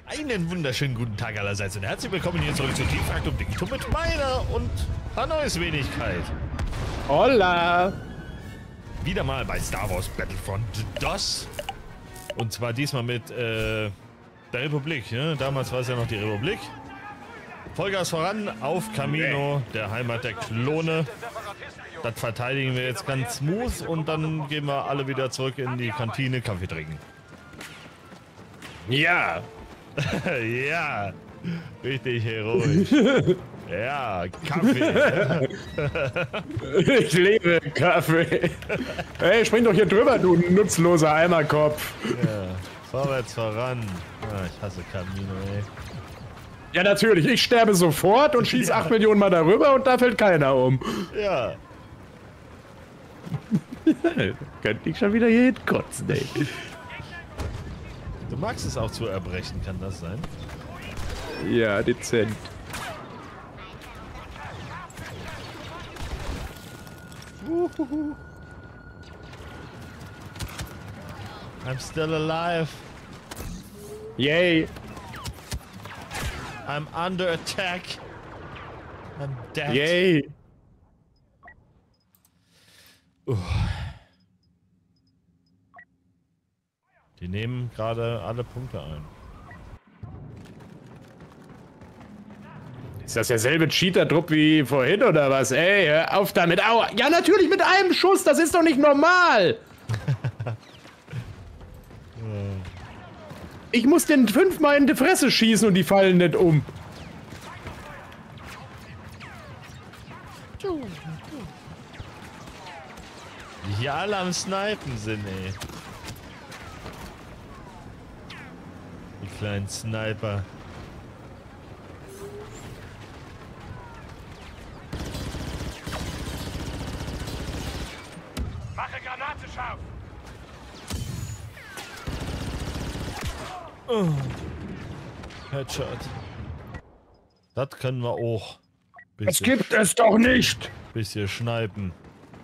Einen wunderschönen guten Tag allerseits und herzlich willkommen hier zurück zu Teamfaktum Digitum mit meiner und Hanois Wenigkeit. Hola! Wieder mal bei Star Wars Battlefront DOS. Und zwar diesmal mit der Republik. Ne? Damals war es ja noch die Republik. Vollgas voran auf Kamino, der Heimat der Klone. Das verteidigen wir jetzt ganz smooth und dann gehen wir alle wieder zurück in die Kantine Kaffee trinken. Ja! Ja, richtig heroisch. Ja, Kaffee. Ich liebe Kaffee. Hey, spring doch hier drüber, du nutzloser Eimerkopf. Ja, vorwärts voran. Ah, ich hasse Kamino, ey. Ja, natürlich. Ich sterbe sofort und schieße 8 Millionen Mal darüber und da fällt keiner um. Ja. Könnte ich schon wieder hier hinkotzen, ey. Du magst es auch zu erbrechen, kann das sein? Ja, dezent. I'm still alive. Yay. I'm under attack. I'm dead. Yay. Die nehmen gerade alle Punkte ein. Ist das derselbe Cheater-Druck wie vorhin oder was? Ey, hör auf damit. Aua. Ja, natürlich mit einem Schuss. Das ist doch nicht normal. Ich muss den 5-mal in die Fresse schießen und die fallen nicht um. Die hier alle am Snipen sind, ey. Die kleinen Sniper. Mache Granate scharf! Oh. Headshot. Das können wir auch. Das gibt es doch nicht. Bisschen schneiden.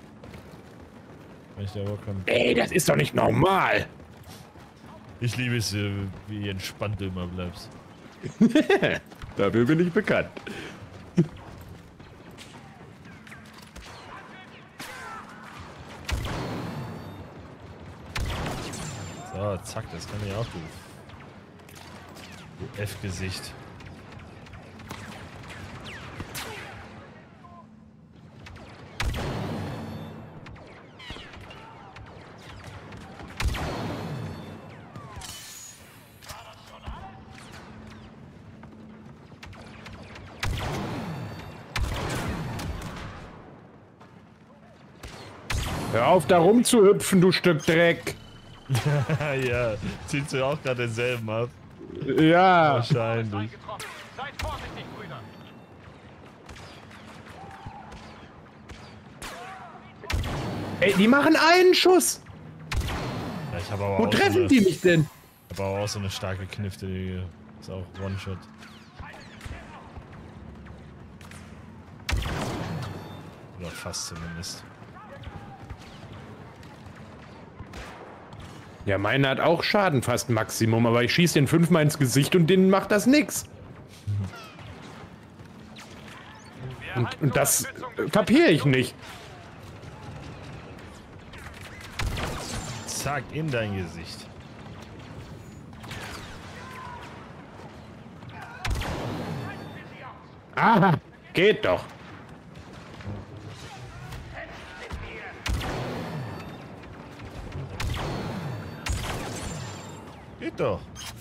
Ey, das ist doch nicht normal. Ich liebe es, wie entspannt du immer bleibst. Dafür bin ich bekannt. So, zack, das kann ich auch, du F-Gesicht. Hör auf, da rumzuhüpfen, du Stück Dreck. Ja, ziehst du auch gerade denselben ab? Ja. Wahrscheinlich. Seid vorsichtig, Brüder! Ey, die machen einen Schuss. Ja, ich habe aber Wo auch treffen so eine, die mich denn? Ich habe aber auch so eine starke Knifte, die ist auch One-Shot. Oder fast zumindest. Ja, meine hat auch Schaden, fast Maximum, aber ich schieße den 5-mal ins Gesicht und denen macht das nix. Und das kapiere ich nicht. Zack, in dein Gesicht. Aha, geht doch. Geht doch.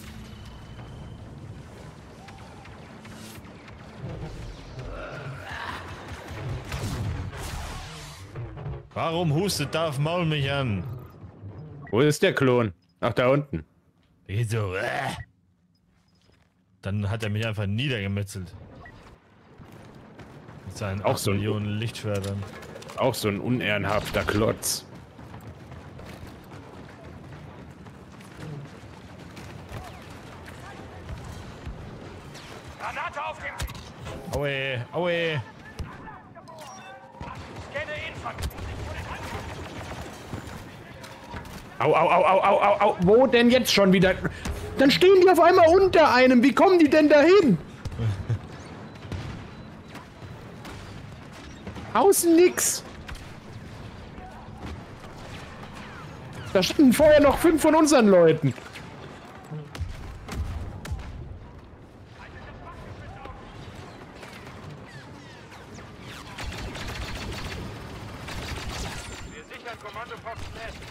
Warum hustet Darth Maul mich an? Wo ist der Klon? Ach, da unten. Geht so. Dann hat er mich einfach niedergemetzelt. Mit seinen Auch 8 so ein- Millionen Lichtschwertern. Auch so ein unehrenhafter Klotz. Granate auf den... Aue, aue. Scanne Infanterie! Au, au, au, au, au, au, au. Wo denn jetzt schon wieder? Dann stehen die auf einmal unter einem. Wie kommen die denn dahin? Außen nix. Da standen vorher noch 5 von unseren Leuten. Wir sichern Kommandoposten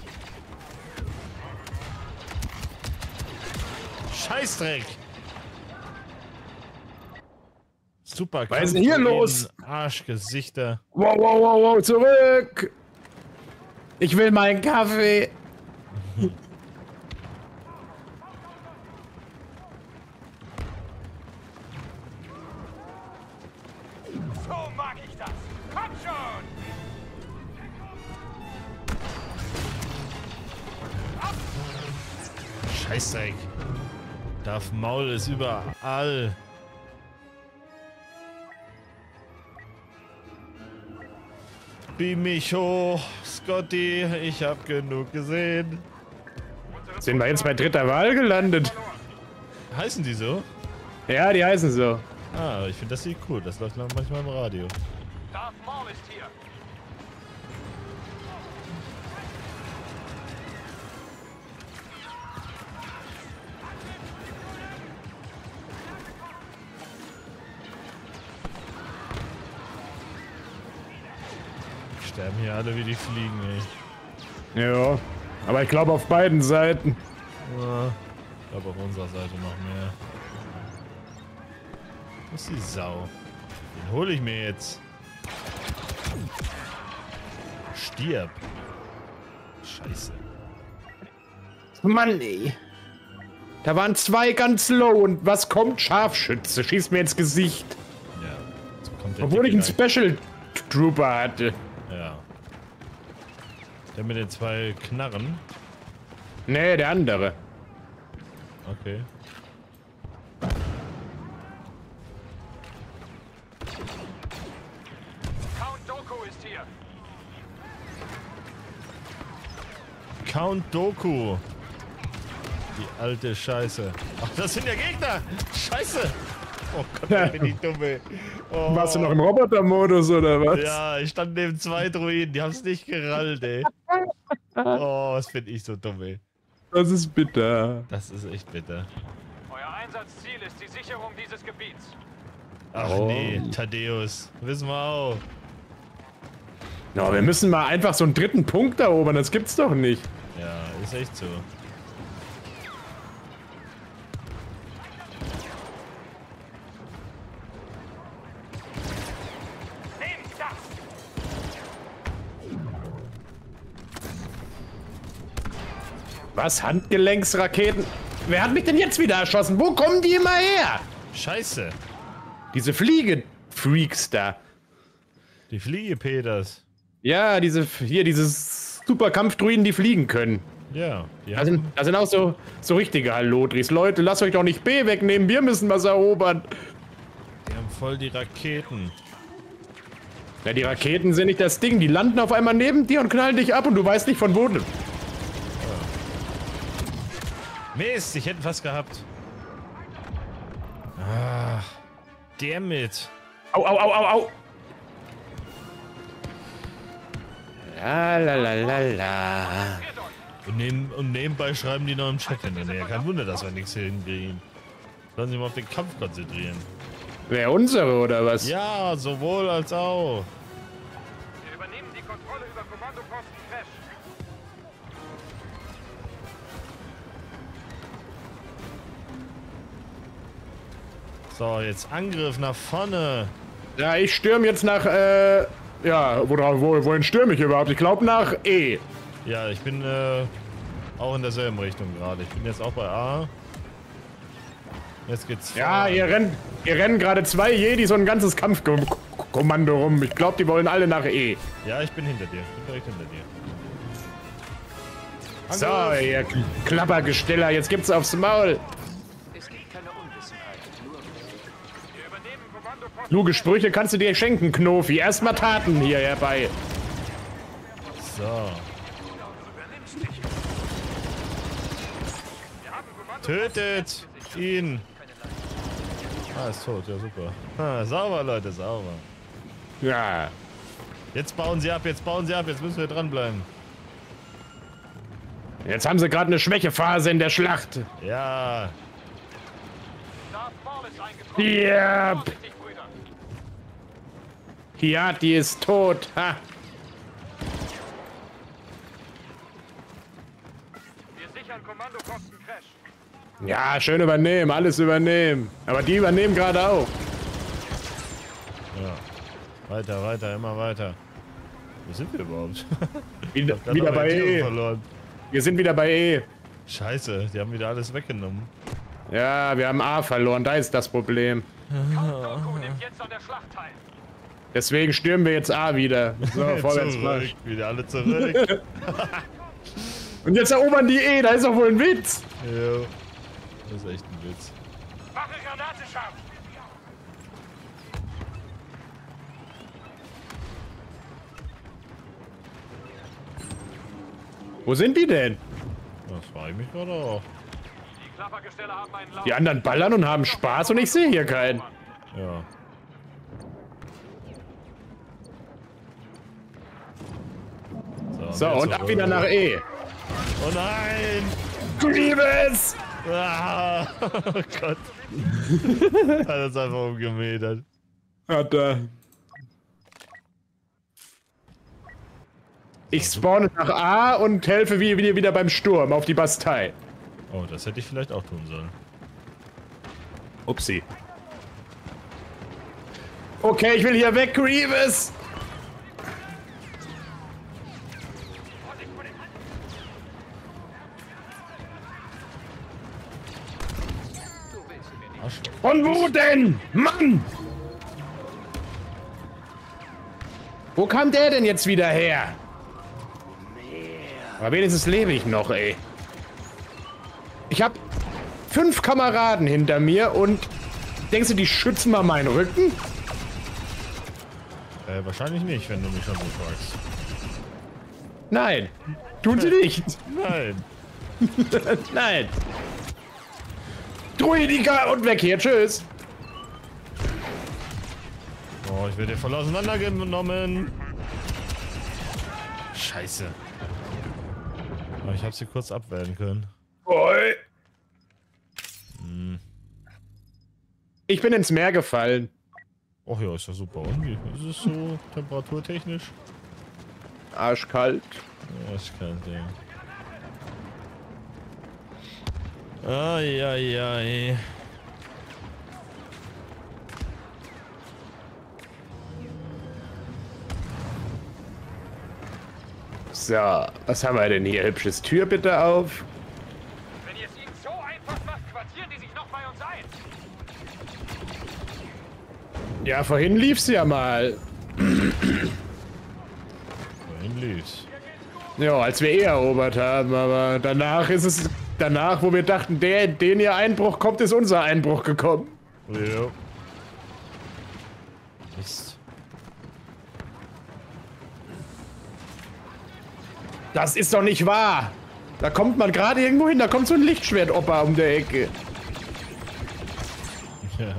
S. Scheißdreck! Super, Was ist denn hier los? Arschgesichter. Wow, wow, wow, wow, zurück! Ich will meinen Kaffee. So mag ich das. Komm schon! Scheißdreck. Darth Maul ist überall. Beam mich hoch, Scotty. Ich hab genug gesehen. Sind wir jetzt bei dritter Wahl gelandet? Heißen die so? Ja, die heißen so. Ah, ich finde das sieht cool. Das läuft manchmal im Radio. Darth Maul ist hier. Sterben hier alle wie die Fliegen, ey. Ja, aber ich glaube auf beiden Seiten. Ja, ich glaube auf unserer Seite noch mehr. Wo ist die Sau? Den hole ich mir jetzt. Stirb. Scheiße. Mann, ey. Da waren 2 ganz low und was kommt? Scharfschütze. Schießt mir ins Gesicht. Ja. So kommt der Obwohl ich einen Dicke Special Trooper hatte. da. Ja. Der mit den 2 Knarren. Nee, der andere. Okay. Count Dooku ist hier. Count Dooku. Die alte Scheiße. Ach, das sind ja Gegner. Scheiße. Oh Gott, da bin ich dumm, ey. Oh. Warst du noch im Roboter-Modus oder was? Ja, ich stand neben 2 Druiden. Die haben's nicht gerallt, ey. Oh, was finde ich so dumm, ey. Das ist bitter. Das ist echt bitter. Euer Einsatzziel ist die Sicherung dieses Gebiets. Ach Oh. nee, Thaddeus. Wissen wir auch. Ja, wir müssen mal einfach so einen dritten Punkt erobern. Das gibt's doch nicht. Ja, ist echt so. Nehmt das! Was? Handgelenksraketen? Wer hat mich denn jetzt wieder erschossen? Wo kommen die immer her? Scheiße. Diese Fliege-Freaks da. Die Fliege Peters. Ja, diese Superkampfdruiden, die fliegen können. Ja, die Da sind haben, auch so richtige Hallodris. Leute, lasst euch doch nicht B wegnehmen. Wir müssen was erobern. die haben voll die Raketen. Ja, die Raketen sind nicht das Ding. Die landen auf einmal neben dir und knallen dich ab und du weißt nicht von wo. Mist, ich hätte was gehabt. Ah, dammit. Au, au, au, au, au. La, la, la, la, la. Und nebenbei schreiben die noch im Chat hinterher. Kein Wunder, dass wir nichts hinkriegen. Sollen sich mal auf den Kampf konzentrieren. Wer, unsere oder was? Ja, sowohl als auch. Wir übernehmen die Kontrolle über Kommandoposten Crash. So, jetzt Angriff nach vorne. Ja, ich stürme jetzt nach, ja, wohin stürme ich überhaupt? Ich glaube nach E. Ja, ich bin auch in derselben Richtung gerade. Ich bin jetzt auch bei A. Jetzt geht's Ja, voran. hier rennen gerade 2 Jedis und ein ganzes Kampfkommando rum. Ich glaube, die wollen alle nach E. Ja, ich bin hinter dir. Ich bin direkt hinter dir. So, Angriff. ihr Klappergesteller, jetzt gibt's aufs Maul. Es gibt keine Unwissenheit, nur Wir übernehmen Kommandoposten. Kluge Sprüche kannst du dir schenken, Knofi. Erstmal Taten hier herbei. So. Übernimmst dich. Wir haben Tötet ihn! Ah, ist tot, ja super. Ah, sauber, Leute, sauber. Ja. Jetzt bauen sie ab, jetzt müssen wir dranbleiben. Jetzt haben sie gerade eine Schwächephase in der Schlacht. Ja. Darth Maul ist eingetroffen. Ja. Vorsichtig, Brüder. Hiati ist tot. Ha. Wir sichern Kommandoposten Crash. Ja, schön übernehmen, alles übernehmen. Aber die übernehmen gerade auch. Ja. Weiter, weiter, immer weiter. Wo sind wir überhaupt? Wieder Dann haben wir bei die Tiere E. verloren. Wir sind wieder bei E. Scheiße, die haben wieder alles weggenommen. Ja, wir haben A verloren, da ist das Problem. Count Dooku nimmt jetzt an der Schlacht teil. Deswegen stürmen wir jetzt A wieder. So, vorwärts Zurück, Marsch. wieder alle zurück. Und jetzt erobern die E, da ist doch wohl ein Witz. Jo. Das ist echt ein Witz. Mache Granate scharf. Wo sind die denn? Das frage ich mich gerade auch. Die Klappergestelle haben einen Lauf. Die anderen ballern und haben Spaß und ich sehe hier keinen. Ja. So, und ab wieder nach E. Oh nein! Grievous! Ah, oh Gott. Hat das einfach umgemäht. Hat er. Ich spawne nach A und helfe wieder beim Sturm auf die Bastei. Oh, das hätte ich vielleicht auch tun sollen. Upsi. Okay, ich will hier weg, Grievous! Von wo denn? Mann! Wo kam der denn jetzt wieder her? Aber wenigstens lebe ich noch, ey. Ich hab 5 Kameraden hinter mir und denkst du, die schützen mal meinen Rücken? Wahrscheinlich nicht, wenn du mich schon so fragst. Nein, tun sie nicht. Nein. Nein. Druidiker und weg hier, tschüss. Oh, ich werde hier voll auseinandergenommen. Scheiße. Aber ich habe sie kurz abwehren können. Oi. Ich bin ins Meer gefallen. Och ja, ist ja super. Und wie ist es so temperaturtechnisch? Arschkalt. Ja, ist kalt, ja. Eieiei. So, was haben wir denn hier? Hübsches Tür bitte auf. Wenn ihr es ihnen so einfach macht, quartieren die sich noch bei uns ein. Ja, vorhin lief's ja mal. Wohin lief's? Ja, als wir erobert haben, aber danach ist es... Danach, wo wir dachten, den ihr Einbruch kommt, ist unser Einbruch gekommen. Ja. Mist. Das ist doch nicht wahr. Da kommt man gerade irgendwo hin, da kommt so ein Lichtschwert-Opa um der Ecke. Ja.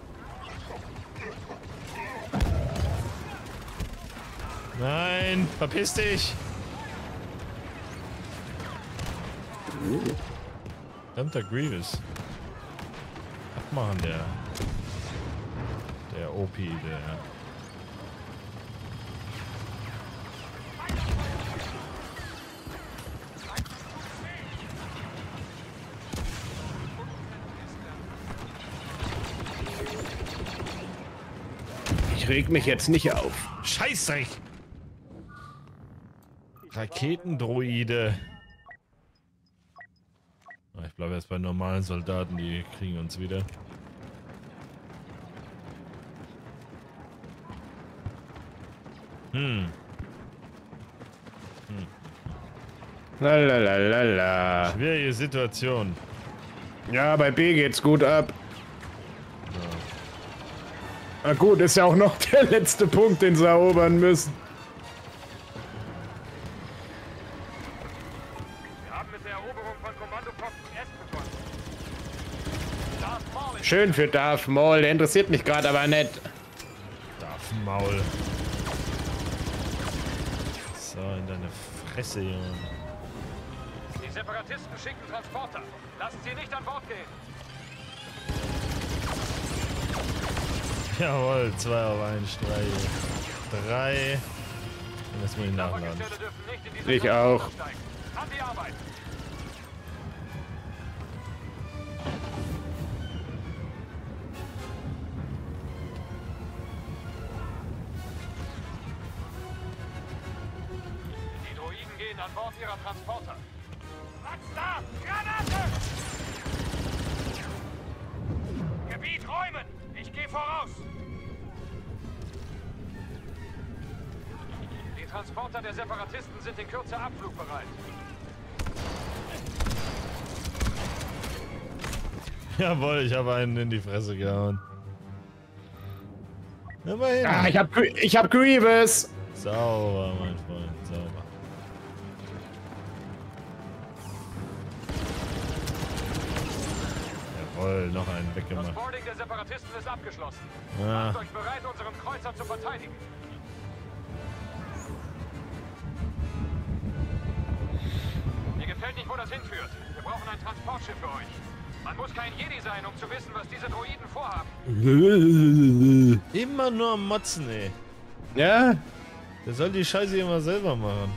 Nein, verpiss dich! Verdammter Grievous. Abmachen, der OP, der... Ich reg mich jetzt nicht auf. Scheißdreck! Raketendroide. Ich bleibe jetzt bei normalen Soldaten, die kriegen uns wieder. Lalalala. Schwierige Situation. Ja, bei B geht's gut ab. Na gut, ist ja auch noch der letzte Punkt, den sie erobern müssen. Wir haben mit der Eroberung von Kommandoposten S begonnen. Schön für Darth Maul, der interessiert mich gerade aber nicht. Darth Maul. So, in deine Fresse, Junge. Die Separatisten schicken Transporter. Lassen Sie nicht an Bord gehen. Jawohl, 2 auf 1 Streiche. 3. Und jetzt muss ich nachladen. Fahrgestelle dürfen nicht in diese Ich auch. Transporter steigen. An die Arbeit. Die Droiden gehen an Bord ihrer Transporter. Was da? Granate! Gebiet räumen! Ich gehe voraus! Die Transporter der Separatisten sind in Kürze abflugbereit. Jawohl, ich habe einen in die Fresse gehauen. Immerhin. Ah, ich hab Grievous. Sauber, mein Freund, sauber. Jawohl, noch einen Das weggemacht. Boarding der Separatisten ist abgeschlossen. Ah, Macht euch bereit, unseren Kreuzer zu verteidigen. Mir gefällt nicht, wo das hinführt. Wir brauchen ein Transportschiff für euch. Man muss kein Jedi sein, um zu wissen, was diese Droiden vorhaben. immer nur am Motzen, ey. Ja, Der soll die Scheiße immer selber machen.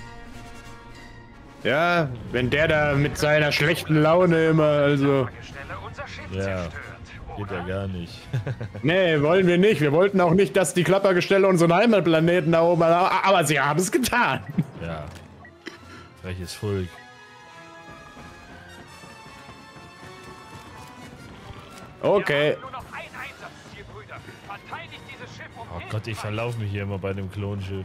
ja, wenn der da mit seiner schlechten Laune immer, also. Fahrgestelle unser Schiff Ja, zerstört. geht ja Oder? gar nicht. Nee, wollen wir nicht. Wir wollten auch nicht, dass die Klappergestelle unseren Heimatplaneten erobern, aber sie haben es getan. Ja. Freches Volk. Okay. Wir haben nur noch ein Einsatzziel, Brüder. Verteidigt dieses Schiff um Oh Gott, ich verlaufe mich hier immer bei dem Klonschiff.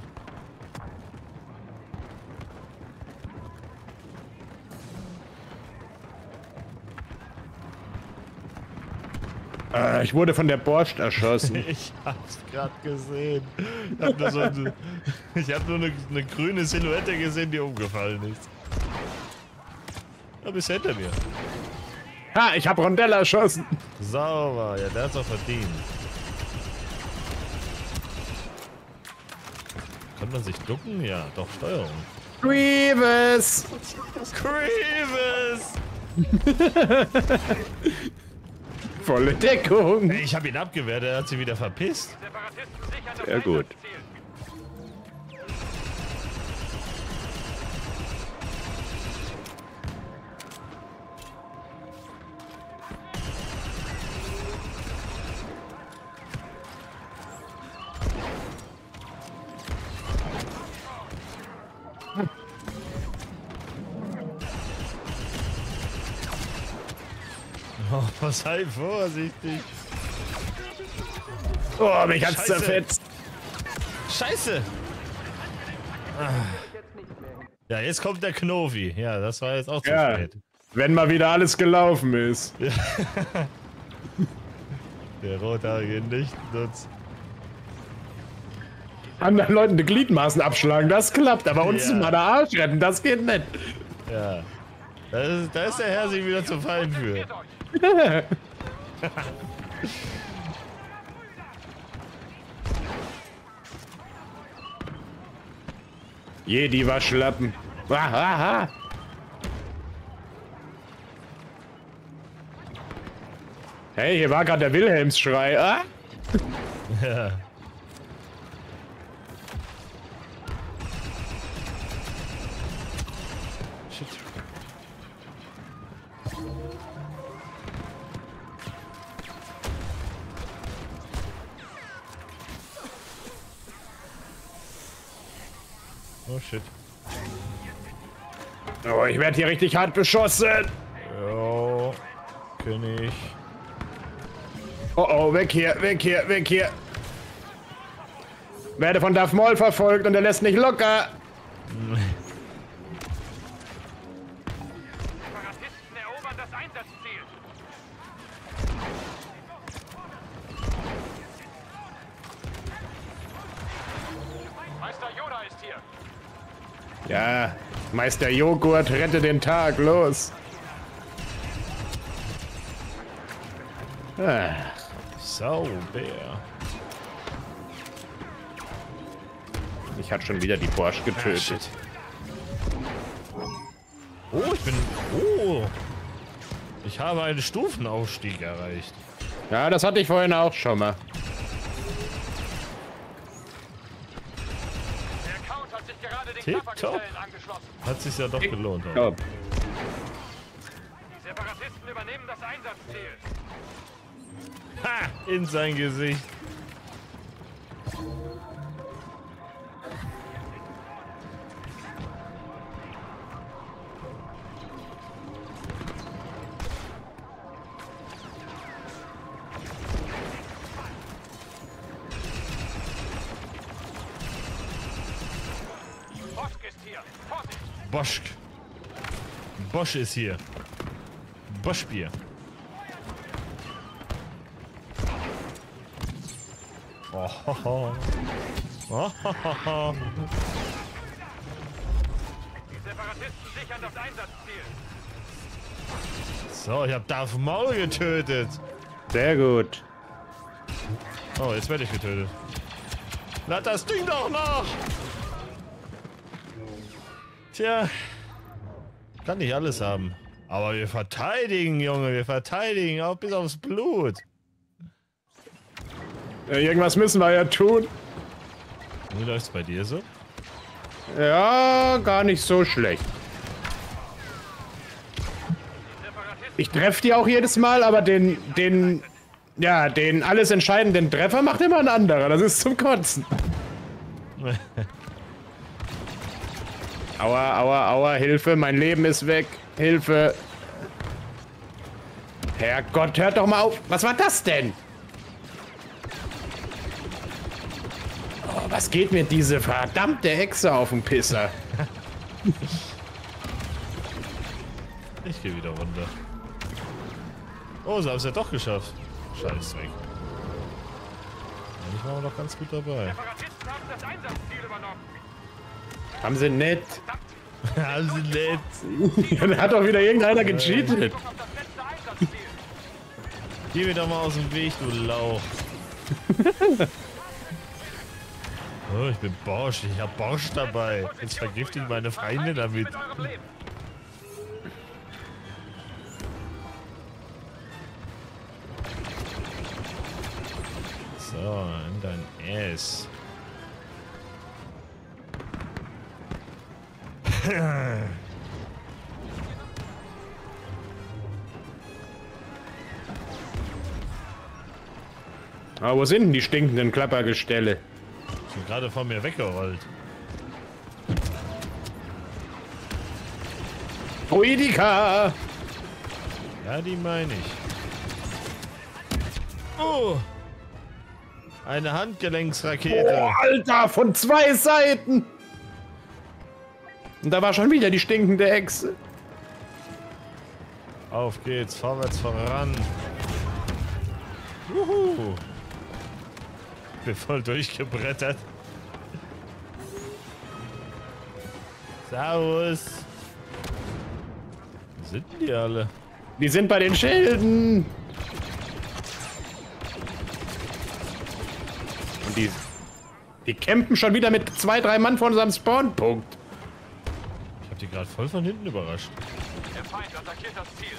Ich wurde von der Borscht erschossen. Ich hab's gerade gesehen. Ich hab nur eine grüne Silhouette gesehen, die umgefallen ist. Da bist du hinter mir. Ha, ich hab Rondell erschossen. Sauber, ja, der hat's auch verdient. Kann man sich ducken? Ja, doch, Steuerung. Grievous. Grievous! Volle Deckung. Ey, ich hab ihn abgewehrt, er hat sie wieder verpisst. Separatisten sichern das Sehr gut. Einsatzziel. Oh, sei vorsichtig. Oh, mich hat's Scheiße. zerfetzt. Scheiße! Ah. Ja, jetzt kommt der Knovi. Ja, das war jetzt auch zu Ja, spät. wenn mal wieder alles gelaufen ist. Der rothaarige Nichtsnutz. Anderen Leuten die Gliedmaßen abschlagen, das klappt. Aber uns Ja. mal der Arsch retten, das geht nicht. Ja. Da ist der Herr sich wieder zu fein für. Konzentriert euch. Jedi Waschlappen. Aha. Hey, hier war gerade der Wilhelmsschrei. Ah? Ja. Shit. Oh shit. Oh, ich werde hier richtig hart beschossen. Jo, König. Oh oh, weg hier, weg hier, weg hier. Werde von Darth Maul verfolgt und er lässt nicht locker. Separatisten erobern das Einsatzziel. Meister Yoda ist hier. Ja, Meister Joghurt, rette den Tag, los. Sauber. Ich hatte schon wieder die Porsche getötet. Oh, ich bin... Oh. Ich habe einen Stufenaufstieg erreicht. Ja, das hatte ich vorhin auch schon mal. Der Count hat sich gerade den Tipptopp. Klappergestellen angeschlossen. Hat sich ja doch gelohnt. Top. Die Separatisten übernehmen das Einsatzziel. Ha! In sein Gesicht. Bosch ist hier. Vorsicht! Bosch. Bosch ist hier. Boschbier. Oh, ho, ho. Oh, ho, ho, ho. Die Separatisten sichern das Einsatzziel. So, ich hab Darth Maul getötet. Sehr gut. Oh, jetzt werde ich getötet. Lad das Ding doch noch! Tja, kann nicht alles haben. Aber wir verteidigen, Junge, wir verteidigen, auch bis aufs Blut. Ja, irgendwas müssen wir ja tun. Wie läuft's bei dir so? Ja, gar nicht so schlecht. Ich treffe die auch jedes Mal, aber den alles entscheidenden Treffer macht immer ein anderer. Das ist zum Kotzen. Aua, aua, aua, Hilfe, mein Leben ist weg. Hilfe. Herrgott, hört doch mal auf. Was war das denn? Oh, was geht mir diese verdammte Hexe auf den Pisser? Ich gehe wieder runter. Oh, sie haben es ja doch geschafft. Scheiß weg. Eigentlich waren wir doch ganz gut dabei. Separatisten haben das Einsatzziel übernommen. Haben sie nett. Haben sie nett. Dann hat doch wieder irgendeiner gecheatet. Auf das letzte Einsatzziel. Geh mir doch mal aus dem Weg, du Lauch. Oh, ich bin Bosch. Ich hab Bosch dabei. Jetzt vergifte ich meine Feinde damit. Mit eurem Leben. So, in dein Ass. Aber wo sind denn die stinkenden Klappergestelle? Sind gerade von mir weggerollt. Druidika! Ja, die meine ich. Oh! Eine Handgelenksrakete. Oh, Alter, von 2 Seiten! Und da war schon wieder die stinkende Hexe. Auf geht's, vorwärts voran. Juhu! Bin voll durchgebrettert. Servus! Wo sind die alle? Die sind bei den Schilden. Und die campen schon wieder mit 2, 3 Mann vor unserem Spawnpunkt. Ich hab die gerade voll von hinten überrascht. Der Feind attackiert das Ziel.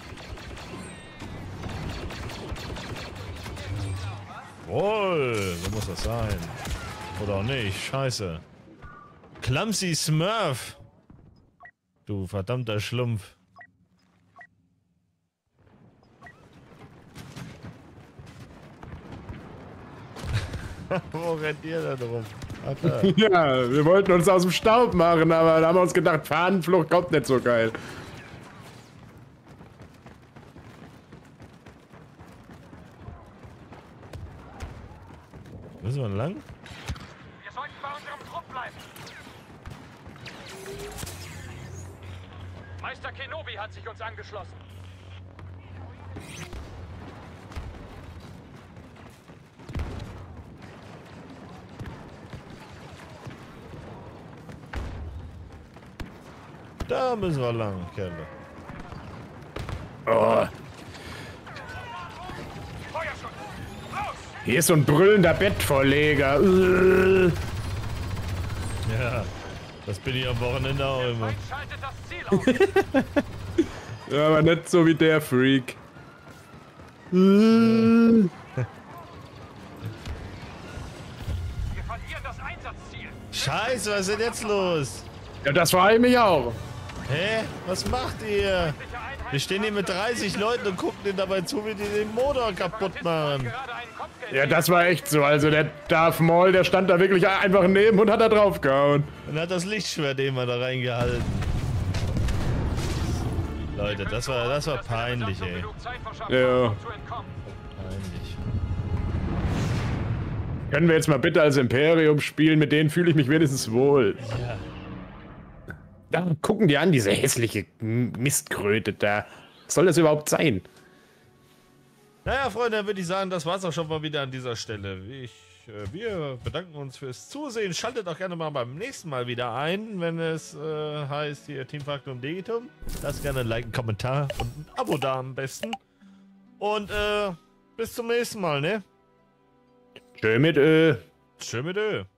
Wohl, so muss das sein. Oder auch nicht, scheiße. Clumsy Smurf! Du verdammter Schlumpf. Wo rennt ihr da drum? Alter. Ja, wir wollten uns aus dem Staub machen, aber da haben wir uns gedacht, Fahnenflucht kommt nicht so geil. Müssen wir lang? Wir sollten bei unserem Trupp bleiben. Meister Kenobi hat sich uns angeschlossen. Da müssen wir lang, Kerle. Oh. Hier ist so ein brüllender Bettvorleger. Ja, das bin ich am Wochenende auch immer. Feind schaltet das Ziel auf. Ja, aber nicht so wie der Freak. Wir verlieren das Einsatzziel. Scheiße, was ist denn jetzt los? Ja, das war ich mich auch. Hä? Was macht ihr? Wir stehen hier mit 30 Leuten und gucken denen dabei zu, wie die den Motor kaputt machen. Gerade einen Kopfgeld. Ja, das war echt so. Also der Darth Maul, der stand da wirklich einfach neben und hat da drauf gehauen. Und hat das Lichtschwert immer da reingehalten. Leute, das war peinlich, ey. Ja. Peinlich. Können wir jetzt mal bitte als Imperium spielen? Mit denen fühle ich mich wenigstens wohl. Ja. Da gucken die an, diese hässliche Mistkröte da. Was soll das überhaupt sein? Naja, Freunde, dann würde ich sagen, das war's auch schon mal wieder an dieser Stelle. Wir bedanken uns fürs Zusehen. Schaltet auch gerne mal beim nächsten Mal wieder ein, wenn es heißt hier Team Factum Digitum. Lasst gerne ein Like, einen Kommentar und ein Abo da am besten. Und bis zum nächsten Mal, ne? Tschö mit Tschö mit Ö.